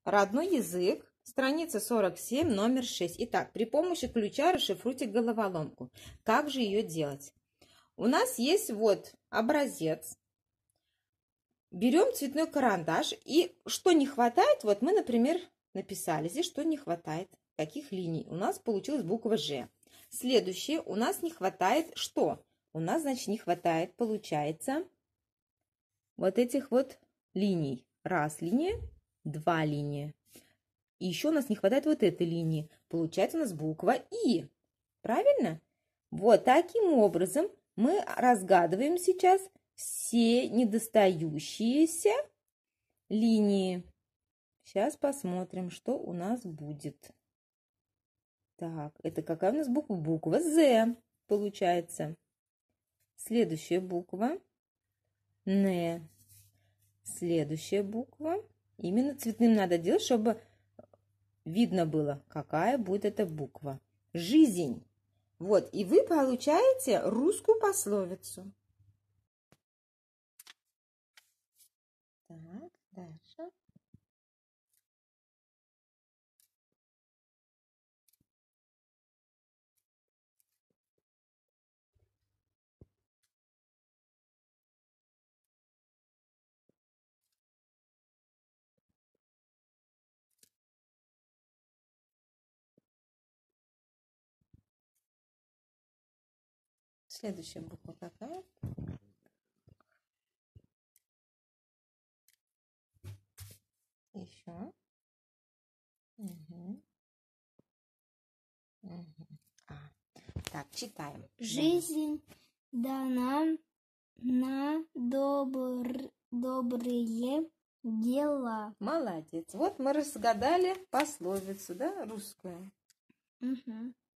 Родной язык, страница 47, номер 6. Итак, при помощи ключа расшифруйте головоломку. Как же ее делать? У нас есть вот образец. Берем цветной карандаш, и что не хватает, вот мы, например, написали здесь, что не хватает, каких линий. У нас получилась буква «Ж». Следующее, у нас не хватает что? У нас, значит, не хватает, получается, вот этих вот линий. Раз линия, два линия. И еще у нас не хватает вот этой линии. Получается у нас буква «И». Правильно? Вот таким образом мы разгадываем сейчас все недостающиеся линии. Сейчас посмотрим, что у нас будет. Так, это какая у нас буква? Буква «З» получается. Следующая буква «Н». Следующая буква. Именно цветным надо делать, чтобы видно было, какая будет эта буква. Жизнь. Вот, и вы получаете русскую пословицу. Так, дальше. Следующая буква какая? Еще. Угу. Угу. Так, читаем. Жизнь дана на добрые дела. Молодец. Вот мы разгадали пословицу, да, русскую. Угу.